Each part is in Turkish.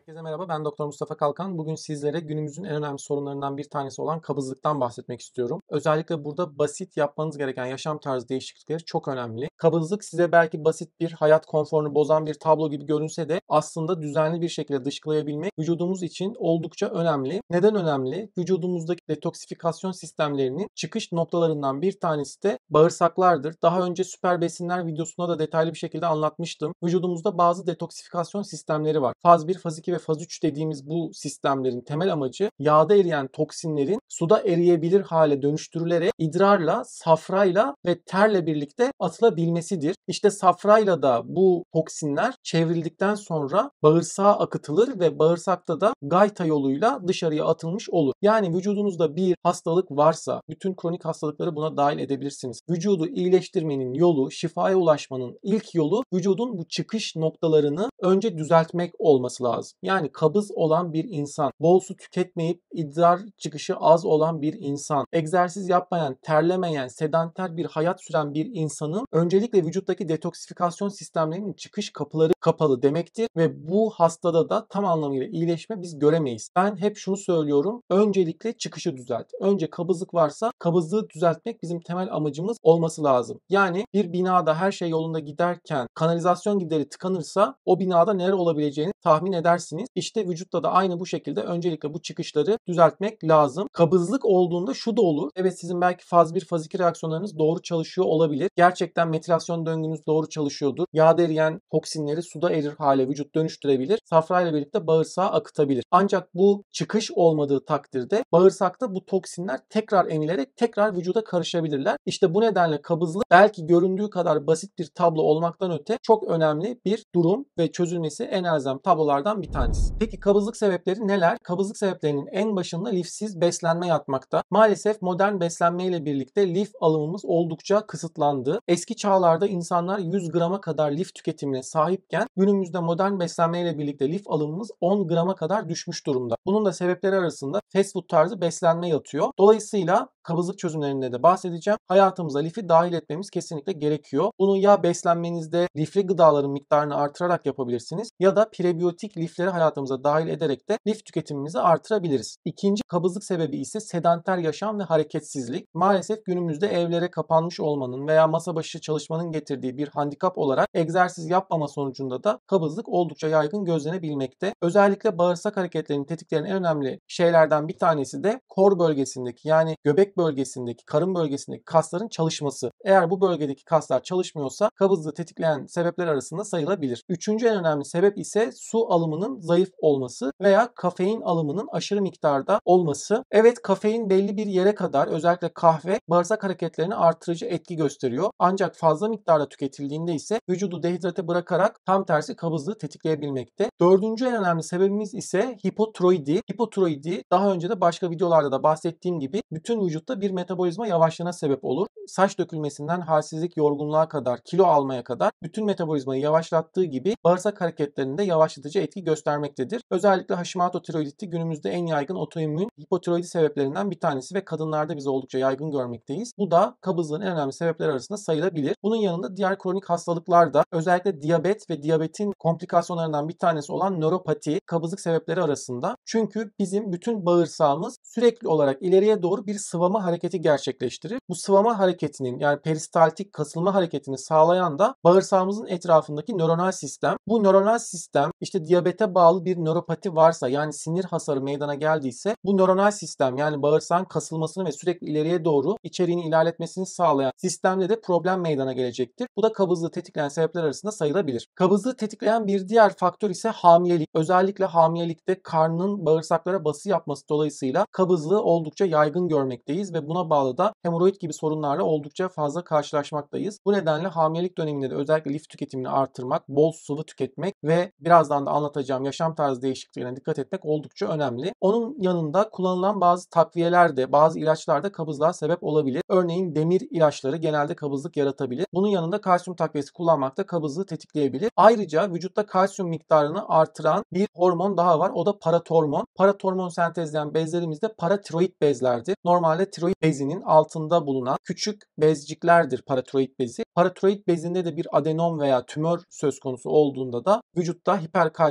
Herkese merhaba, ben Doktor Mustafa Kalkan. Bugün sizlere günümüzün en önemli sorunlarından bir tanesi olan kabızlıktan bahsetmek istiyorum. Özellikle burada basit yapmanız gereken yaşam tarzı değişiklikleri çok önemli. Kabızlık size belki basit bir hayat konforunu bozan bir tablo gibi görünse de aslında düzenli bir şekilde dışkılayabilmek vücudumuz için oldukça önemli. Neden önemli? Vücudumuzdaki detoksifikasyon sistemlerinin çıkış noktalarından bir tanesi de bağırsaklardır. Daha önce süper besinler videosunda da detaylı bir şekilde anlatmıştım. Vücudumuzda bazı detoksifikasyon sistemleri var. Faz 1, faz 2 ve faz 3 dediğimiz bu sistemlerin temel amacı yağda eriyen toksinlerin suda eriyebilir hale dönüştürülerek idrarla, safrayla ve terle birlikte atılabilmesidir. İşte safrayla da bu toksinler çevrildikten sonra bağırsağa akıtılır ve bağırsakta da gayta yoluyla dışarıya atılmış olur. Yani vücudunuzda bir hastalık varsa bütün kronik hastalıkları buna dahil edebilirsiniz. Vücudu iyileştirmenin yolu, şifaya ulaşmanın ilk yolu vücudun bu çıkış noktalarını önce düzeltmek olması lazım. Yani kabız olan bir insan, bol su tüketmeyip idrar çıkışı az olan bir insan, egzersiz yapmayan, terlemeyen, sedanter bir hayat süren bir insanın öncelikle vücuttaki detoksifikasyon sistemlerinin çıkış kapıları kapalı demektir ve bu hastada da tam anlamıyla iyileşme biz göremeyiz. Ben hep şunu söylüyorum. Öncelikle çıkışı düzelt. Önce kabızlık varsa kabızlığı düzeltmek bizim temel amacımız olması lazım. Yani bir binada her şey yolunda giderken kanalizasyon gideri tıkanırsa o binada neler olabileceğini tahmin edersiniz. İşte vücutta da aynı bu şekilde öncelikle bu çıkışları düzeltmek lazım. Kabızlık olduğunda şu da olur. Evet, sizin belki faz 1, faz 2 reaksiyonlarınız doğru çalışıyor olabilir. Gerçekten metilasyon döngünüz doğru çalışıyordur. Yağda eriyen toksinleri suda erir hale vücut dönüştürebilir. Safrayla birlikte bağırsağa akıtabilir. Ancak bu çıkış olmadığı takdirde bağırsakta bu toksinler tekrar emilerek tekrar vücuda karışabilirler. İşte bu nedenle kabızlık belki göründüğü kadar basit bir tablo olmaktan öte çok önemli bir durum ve çözülmesi en elzem tablolardan bir tanesi. Peki kabızlık sebepleri neler? Kabızlık sebeplerinin en başında lifsiz beslenme yatmakta. Maalesef modern beslenmeyle birlikte lif alımımız oldukça kısıtlandı. Eski çağlarda insanlar 100 grama kadar lif tüketimine sahipken günümüzde modern beslenmeyle birlikte lif alımımız 10 grama kadar düşmüş durumda. Bunun da sebepleri arasında fast food tarzı beslenme yatıyor. Dolayısıyla kabızlık çözümlerinde de bahsedeceğim. Hayatımıza lifi dahil etmemiz kesinlikle gerekiyor. Bunu ya beslenmenizde lifli gıdaların miktarını artırarak yapabilirsiniz ya da prebiyotik lifleri hayatımıza dahil ederek de lif tüketimimizi artırabiliriz. İkinci kabızlık sebebi ise sedanter yaşam ve hareketsizlik. Maalesef günümüzde evlere kapanmış olmanın veya masa başı çalışmanın getirdiği bir handikap olarak egzersiz yapmama sonucunda da kabızlık oldukça yaygın gözlenebilmekte. Özellikle bağırsak hareketlerini tetikleyen en önemli şeylerden bir tanesi de kor bölgesindeki, yani göbek bölgesindeki, karın bölgesindeki kasların çalışması. Eğer bu bölgedeki kaslar çalışmıyorsa kabızlığı tetikleyen sebepler arasında sayılabilir. Üçüncü en önemli sebep ise su alımının zayıf olması veya kafein alımının aşırı miktarda olması. Evet, kafein belli bir yere kadar, özellikle kahve, bağırsak hareketlerini artırıcı etki gösteriyor. Ancak fazla miktarda tüketildiğinde ise vücudu dehidrate bırakarak tam tersi kabızlığı tetikleyebilmekte. Dördüncü en önemli sebebimiz ise hipotiroidi. Hipotiroidi daha önce de başka videolarda da bahsettiğim gibi bütün vücutta bir metabolizma yavaşlığına sebep olur. Saç dökülmesinden halsizlik, yorgunluğa kadar, kilo almaya kadar bütün metabolizmayı yavaşlattığı gibi bağırsak hareketlerinde yavaşlatıcı etki göstermektedir. Özellikle Hashimoto tiroiditi günümüzde en yaygın otoimmün hipotiroidi sebeplerinden bir tanesi ve kadınlarda biz oldukça yaygın görmekteyiz. Bu da kabızlığın en önemli sebepleri arasında sayılabilir. Bunun yanında diğer kronik hastalıklar da, özellikle diyabet ve diyabetin komplikasyonlarından bir tanesi olan nöropati kabızlık sebepleri arasında. Çünkü bizim bütün bağırsağımız sürekli olarak ileriye doğru bir sıvama hareketi gerçekleştirir. Bu sıvama hareketinin, yani peristaltik kasılma hareketini sağlayan da bağırsağımızın etrafındaki nöronal sistem. Bu nöronal sistem işte diyabete bağlı bir nöropati varsa, yani sinir hasarı meydana geldiyse bu nöronal sistem, yani bağırsağın kasılmasını ve sürekli ileriye doğru içeriğini ilerletmesini sağlayan sistemde de problem meydana gelecektir. Bu da kabızlığı tetikleyen sebepler arasında sayılabilir. Kabızlığı tetikleyen bir diğer faktör ise hamilelik. Özellikle hamilelikte karnın bağırsaklara bası yapması dolayısıyla kabızlığı oldukça yaygın görmekteyiz ve buna bağlı da hemoroid gibi sorunlarla oldukça fazla karşılaşmaktayız. Bu nedenle hamilelik döneminde de özellikle lif tüketimini artırmak, bol sıvı tüketmek ve birazdan da anlatacağım yaşam tarzı değişikliklerine dikkat etmek oldukça önemli. Onun yanında kullanılan bazı takviyeler de, bazı ilaçlar da kabızlığa sebep olabilir. Örneğin demir ilaçları genelde kabızlık yaratabilir. Bunun yanında kalsiyum takviyesi kullanmak da kabızlığı tetikleyebilir. Ayrıca vücutta kalsiyum miktarını artıran bir hormon daha var. O da paratormon. Paratormon sentezleyen bezlerimiz de paratiroid bezlerdir. Normalde tiroid bezinin altında bulunan küçük bezciklerdir paratiroid bezi. Paratiroid bezinde de bir adenom veya tümör söz konusu olduğunda da vücutta hiperkalsemi gelişebilir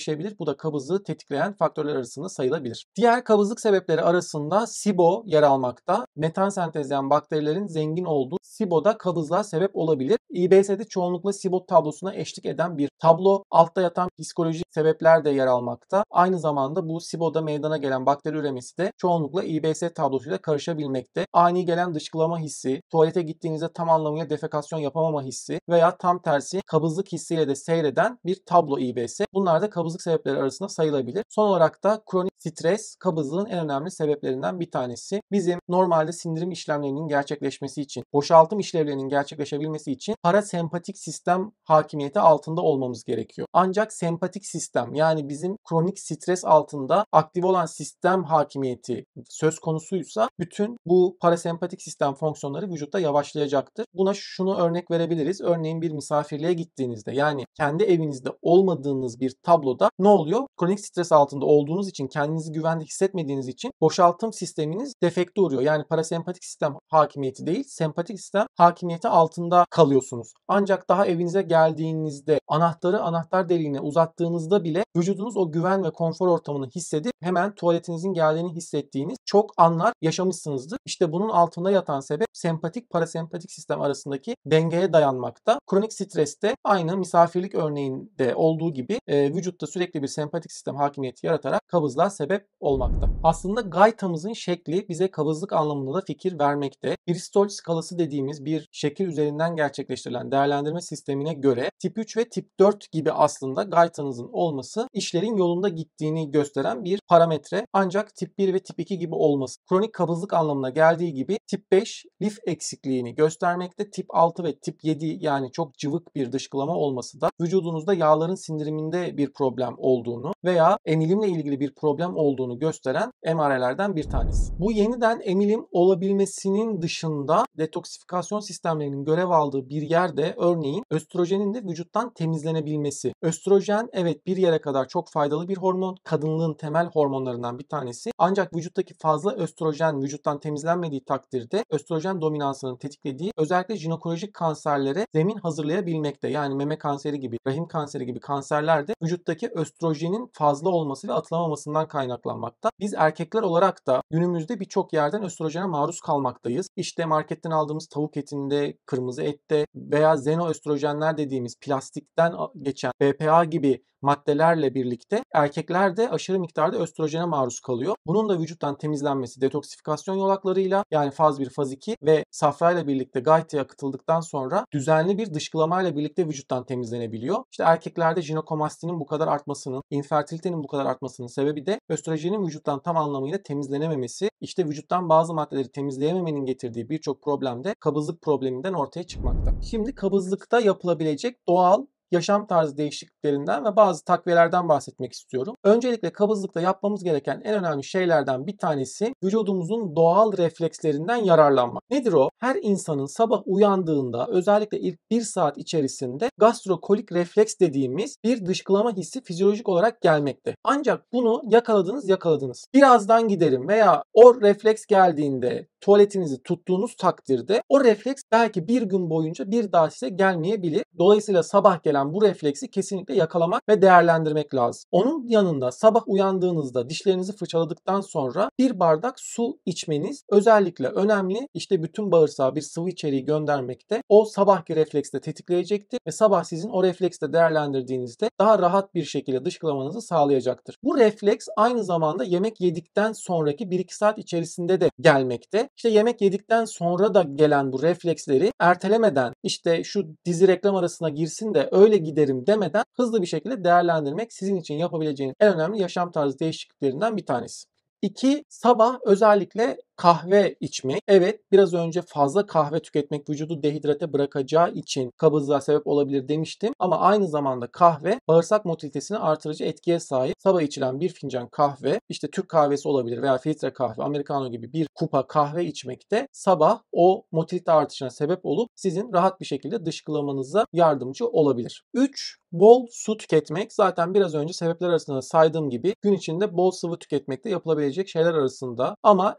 gerçekleşebilir. Bu da kabızlığı tetikleyen faktörler arasında sayılabilir. Diğer kabızlık sebepleri arasında SIBO yer almakta. Metan sentezleyen bakterilerin zengin olduğu SIBO da kabızlığa sebep olabilir. İBS'de çoğunlukla SIBO tablosuna eşlik eden bir tablo. Altta yatan psikolojik sebepler de yer almakta. Aynı zamanda bu SIBO'da meydana gelen bakteri üremesi de çoğunlukla İBS tablosuyla karışabilmekte. Ani gelen dışkılama hissi, tuvalete gittiğinizde tam anlamıyla defekasyon yapamama hissi veya tam tersi kabızlık hissiyle de seyreden bir tablo İBS. Bunlar da kabızlık sebepleri arasında sayılabilir. Son olarak da kronik stres kabızlığın en önemli sebeplerinden bir tanesi. Bizim normalde sindirim işlemlerinin gerçekleşmesi için, boşaltım işlevlerinin gerçekleşebilmesi için parasempatik sistem hakimiyeti altında olmamız gerekiyor. Ancak sempatik sistem, yani bizim kronik stres altında aktif olan sistem hakimiyeti söz konusuysa bütün bu parasempatik sistem fonksiyonları vücutta yavaşlayacaktır. Buna şunu örnek verebiliriz. Örneğin bir misafirliğe gittiğinizde, yani kendi evinizde olmadığınız bir tabloda ne oluyor? Kronik stres altında olduğunuz için, kendinizi güvende hissetmediğiniz için boşaltım sisteminiz defekte uğruyor. Yani parasempatik sistem hakimiyeti değil, sempatik sistem hakimiyeti altında kalıyorsunuz. Ancak daha evinize geldiğinizde anahtarı anahtar deliğine uzattığınızda bile vücudunuz o güven ve konfor ortamını hissedip hemen tuvaletinizin geldiğini hissettiğiniz çok anlar yaşamışsınızdır. İşte bunun altında yatan sebep sempatik parasempatik sistem arasındaki dengeye dayanmakta. Kronik streste aynı misafirlik örneğinde olduğu gibi vücutta sürekli bir sempatik sistem hakimiyeti yaratarak kabızlığa sebep olmakta. Aslında gaytamızın şekli bize kabızlık anlamında da fikir vermekte. Bristol skalası dediğimiz bir şekil üzerinden gerçekleştirilen değerlendirme sistemine göre tip 3 ve tip 4 gibi aslında gaytanızın olması işlerin yolunda gittiğini gösteren bir parametre. Ancak tip 1 ve tip 2 gibi olması kronik kabızlık anlamına geldiği gibi tip 5 lif eksikliğini göstermekte. Tip 6 ve tip 7, yani çok cıvık bir dışkılama olması da vücudunuzda yağların sindiriminde bir problem olduğunu veya emilimle ilgili bir problem olduğunu gösteren emarelerden bir tanesi. Bu yeniden emilim olabilmesinin dışında detoksifikasyon sistemlerinin görev aldığı bir yerde örneğin östrojenin de vücuttan temizlenebilmesi. Östrojen evet bir yere kadar çok faydalı bir hormon. Kadınlığın temel hormonlarından bir tanesi. Ancak vücuttaki fazla östrojen vücuttan temizlenmediği takdirde östrojen dominansının tetiklediği özellikle jinekolojik kanserlere zemin hazırlayabilmekte. Yani meme kanseri gibi, rahim kanseri gibi kanserlerde vücuttaki östrojenin fazla olması ve atılamamasından kaynaklanmakta. Biz erkekler olarak da günümüzde birçok yerden östrojene maruz kalmaktayız. İşte marketten aldığımız tavuk etinde, kırmızı ette veya xenoöstrojenler dediğimiz plastikten geçen BPA gibi maddelerle birlikte erkekler de aşırı miktarda östrojene maruz kalıyor. Bunun da vücuttan temizlenmesi detoksifikasyon yolaklarıyla, yani faz 1, faz 2 ve safrayla birlikte gaytaya akıtıldıktan sonra düzenli bir dışkılamayla birlikte vücuttan temizlenebiliyor. İşte erkeklerde jinekomastinin bu kadar artmasının, infertilitenin bu kadar artmasının sebebi de östrojenin vücuttan tam anlamıyla temizlenememesi. İşte vücuttan bazı maddeleri temizleyememenin getirdiği birçok problem de kabızlık probleminden ortaya çıkmakta. Şimdi kabızlıkta yapılabilecek doğal yaşam tarzı değişikliklerinden ve bazı takviyelerden bahsetmek istiyorum. Öncelikle kabızlıkta yapmamız gereken en önemli şeylerden bir tanesi vücudumuzun doğal reflekslerinden yararlanmak. Nedir o? Her insanın sabah uyandığında özellikle ilk 1 saat içerisinde gastrokolik refleks dediğimiz bir dışkılama hissi fizyolojik olarak gelmekte. Ancak bunu yakaladınız. Birazdan giderim veya o refleks geldiğinde tuvaletinizi tuttuğunuz takdirde o refleks belki bir gün boyunca bir daha size gelmeyebilir. Dolayısıyla sabah gelen bu refleksi kesinlikle yakalamak ve değerlendirmek lazım. Onun yanında sabah uyandığınızda dişlerinizi fırçaladıktan sonra bir bardak su içmeniz özellikle önemli. İşte bütün bağırsağa bir sıvı içeriği göndermekte o sabahki refleksi de tetikleyecektir ve sabah sizin o refleksi de değerlendirdiğinizde daha rahat bir şekilde dışkılamanızı sağlayacaktır. Bu refleks aynı zamanda yemek yedikten sonraki 1-2 saat içerisinde de gelmekte. İşte yemek yedikten sonra da gelen bu refleksleri ertelemeden, işte şu dizi reklam arasına girsin de öyle giderim demeden hızlı bir şekilde değerlendirmek sizin için yapabileceğiniz en önemli yaşam tarzı değişikliklerinden bir tanesi. 2. Sabah özellikle kahve içmek. Evet, biraz önce fazla kahve tüketmek vücudu dehidrate bırakacağı için kabızlığa sebep olabilir demiştim. Ama aynı zamanda kahve bağırsak motilitesini artırıcı etkiye sahip. Sabah içilen bir fincan kahve, işte Türk kahvesi olabilir veya filtre kahve, americano gibi bir kupa kahve içmekte sabah o motilite artışına sebep olup sizin rahat bir şekilde dışkılamanıza yardımcı olabilir. 3. Bol su tüketmek. Zaten biraz önce sebepler arasında saydığım gibi gün içinde bol sıvı tüketmekte yapılabilecek şeyler arasında. Ama en önemli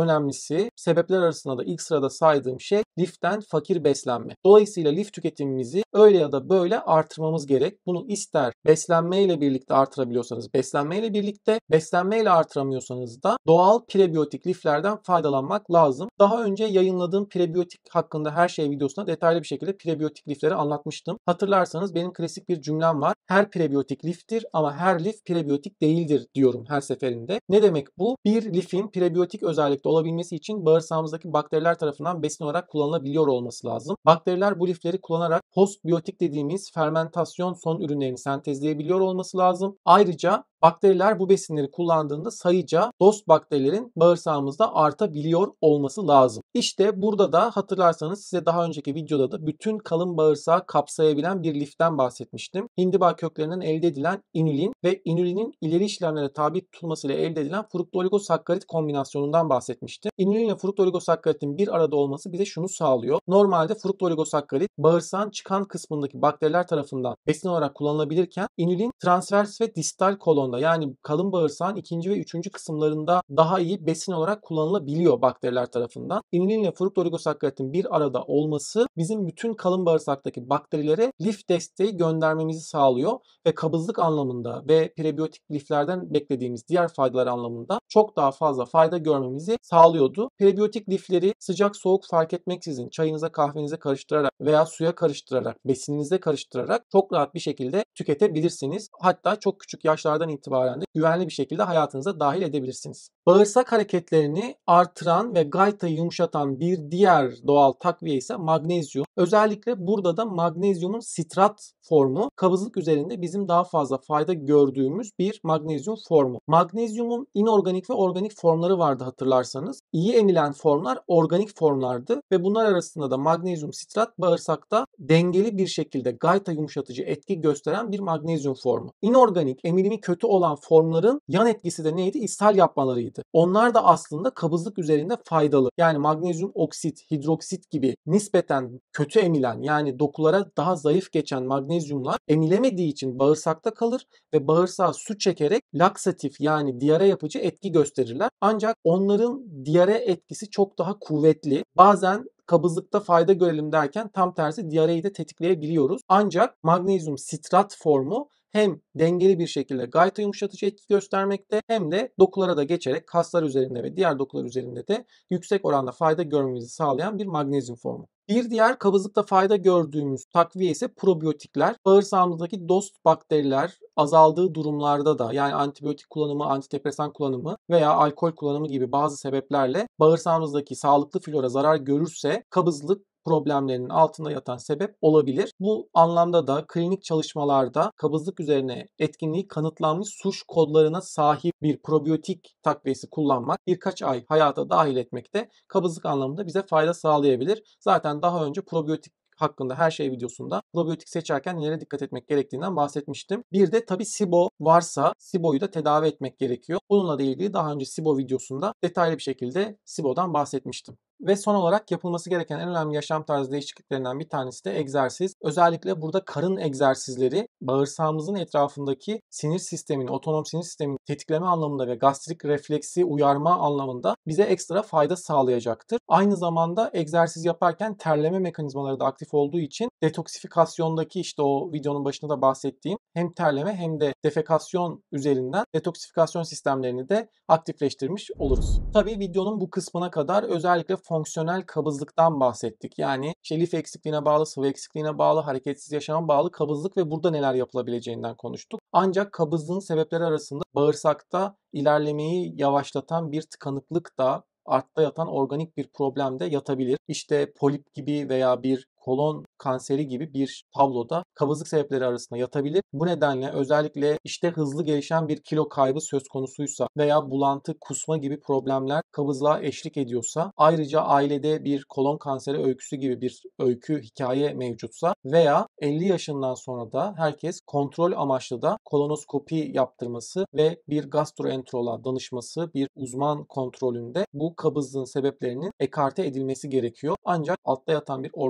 önemlisi, sebepler arasında da ilk sırada saydığım şey liften fakir beslenme. Dolayısıyla lif tüketimimizi öyle ya da böyle artırmamız gerek. Bunu ister beslenmeyle birlikte artırabiliyorsanız beslenmeyle birlikte, beslenmeyle artıramıyorsanız da doğal prebiyotik liflerden faydalanmak lazım. Daha önce yayınladığım prebiyotik hakkında her şey videosunda detaylı bir şekilde prebiyotik lifleri anlatmıştım. Hatırlarsanız benim klasik bir cümlem var. Her prebiyotik liftir ama her lif prebiyotik değildir diyorum her seferinde. Ne demek bu? Bir lifin prebiyotik özellikte olabilmesi için bağırsağımızdaki bakteriler tarafından besin olarak kullanılabiliyor olması lazım. Bakteriler bu lifleri kullanarak postbiyotik dediğimiz fermentasyon son ürünlerini sentezleyebiliyor olması lazım. Ayrıca bakteriler bu besinleri kullandığında sayıca dost bakterilerin bağırsağımızda artabiliyor olması lazım. İşte burada da hatırlarsanız size daha önceki videoda da bütün kalın bağırsağı kapsayabilen bir liften bahsetmiştim. Hindiba köklerinden elde edilen inülin ve inülinin ileri işlemlere tabi tutulmasıyla elde edilen fruktoligosakkarit kombinasyonundan bahsetmiştim. İnülin ile fruktoligosakkarit'in bir arada olması bize şunu sağlıyor. Normalde fruktoligosakkarit bağırsağın çıkan kısmındaki bakteriler tarafından besin olarak kullanılabilirken inülin transvers ve distal kolonda yani kalın bağırsağın ikinci ve üçüncü kısımlarında daha iyi besin olarak kullanılabiliyor bakteriler tarafından. İnülin ile fruktoligosakkarit'in bir arada olması bizim bütün kalın bağırsaktaki bakterilere lif desteği göndermemizi sağlıyor ve kabızlık anlamında ve prebiyotik liflerden beklediğimiz diğer faydalar anlamında çok daha fazla fayda görmemizi sağlıyordu. Prebiyotik lifleri sıcak soğuk fark etmeksizin çayınıza kahvenize karıştırarak veya suya karıştırarak, besininize karıştırarak çok rahat bir şekilde tüketebilirsiniz. Hatta çok küçük yaşlardan itibaren de güvenli bir şekilde hayatınıza dahil edebilirsiniz. Bağırsak hareketlerini artıran ve gaytayı yumuşatan bir diğer doğal takviye ise magnezyum. Özellikle burada da magnezyumun sitrat formu kabızlık üzerinde bizim daha fazla fayda gördüğümüz bir magnezyum formu. Magnezyumun inorganik ve organik formları vardı hatırlarsanız. İyi emilen formlar organik formlardı ve bunlar arasında da magnezyum sitrat bağırsakta dengeli bir şekilde gayta yumuşatıcı etki gösteren bir magnezyum formu. İnorganik, emilimi kötü olan formların yan etkisi de neydi? İshal yapmalarıydı. Onlar da aslında kabızlık üzerinde faydalı. Yani magnezyum oksit, hidroksit gibi nispeten kötü emilen yani dokulara daha zayıf geçen magnezyumlar emilemediği için bağırsakta kalır ve bağırsağa su çekerek laksatif yani diyare yapıcı etki gösterirler. Ancak onların diyare etkisi çok daha kuvvetli. Bazen kabızlıkta fayda görelim derken tam tersi diyareyi de tetikleyebiliyoruz. Ancak magnezyum sitrat formu hem dengeli bir şekilde gayta yumuşatıcı etki göstermekte hem de dokulara da geçerek kaslar üzerinde ve diğer dokular üzerinde de yüksek oranda fayda görmemizi sağlayan bir magnezyum formu. Bir diğer kabızlıkta fayda gördüğümüz takviye ise probiyotikler. Bağırsağımızdaki dost bakteriler azaldığı durumlarda da yani antibiyotik kullanımı, antidepresan kullanımı veya alkol kullanımı gibi bazı sebeplerle bağırsağımızdaki sağlıklı flora zarar görürse kabızlık problemlerinin altında yatan sebep olabilir. Bu anlamda da klinik çalışmalarda kabızlık üzerine etkinliği kanıtlanmış suş kodlarına sahip bir probiyotik takviyesi kullanmak birkaç ay hayata dahil etmekte kabızlık anlamında bize fayda sağlayabilir. Zaten daha önce probiyotik hakkında her şey videosunda probiyotik seçerken nelere dikkat etmek gerektiğinden bahsetmiştim. Bir de tabii SIBO varsa SIBO'yu da tedavi etmek gerekiyor. Bununla da ilgili daha önce SIBO videosunda detaylı bir şekilde SIBO'dan bahsetmiştim. Ve son olarak yapılması gereken en önemli yaşam tarzı değişikliklerinden bir tanesi de egzersiz. Özellikle burada karın egzersizleri bağırsağımızın etrafındaki sinir sistemini, otonom sinir sistemini tetikleme anlamında ve gastrik refleksi uyarma anlamında bize ekstra fayda sağlayacaktır. Aynı zamanda egzersiz yaparken terleme mekanizmaları da aktif olduğu için detoksifikasyondaki işte o videonun başında da bahsettiğim hem terleme hem de defekasyon üzerinden detoksifikasyon sistemlerini de aktifleştirmiş oluruz. Tabii videonun bu kısmına kadar özellikle fonksiyonel kabızlıktan bahsettik. Yani lif eksikliğine bağlı, sıvı eksikliğine bağlı, hareketsiz yaşama bağlı kabızlık ve burada neler yapılabileceğinden konuştuk. Ancak kabızlığın sebepleri arasında bağırsakta ilerlemeyi yavaşlatan bir tıkanıklık da altta yatan organik bir problem de yatabilir. İşte polip gibi veya bir kolon kanseri gibi bir tabloda kabızlık sebepleri arasında yatabilir. Bu nedenle özellikle işte hızlı gelişen bir kilo kaybı söz konusuysa veya bulantı, kusma gibi problemler kabızlığa eşlik ediyorsa, ayrıca ailede bir kolon kanseri öyküsü gibi bir öykü, hikaye mevcutsa veya 50 yaşından sonra da herkes kontrol amaçlı da kolonoskopi yaptırması ve bir gastroenteroloğa danışması, bir uzman kontrolünde bu kabızlığın sebeplerinin ekarte edilmesi gerekiyor. Ancak altta yatan bir organik problem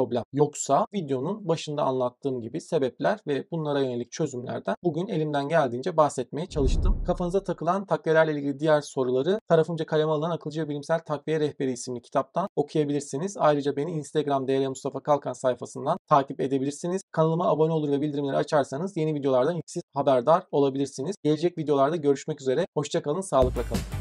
problem yoksa videonun başında anlattığım gibi sebepler ve bunlara yönelik çözümlerden bugün elimden geldiğince bahsetmeye çalıştım. Kafanıza takılan takviyelerle ilgili diğer soruları tarafımca kaleme alınan Akılcı Bilimsel Takviye Rehberi isimli kitaptan okuyabilirsiniz. Ayrıca beni Instagram DR Mustafa Kalkan sayfasından takip edebilirsiniz. Kanalıma abone olur ve bildirimleri açarsanız yeni videolardan ilk siz haberdar olabilirsiniz. Gelecek videolarda görüşmek üzere. Hoşça kalın, sağlıkla kalın.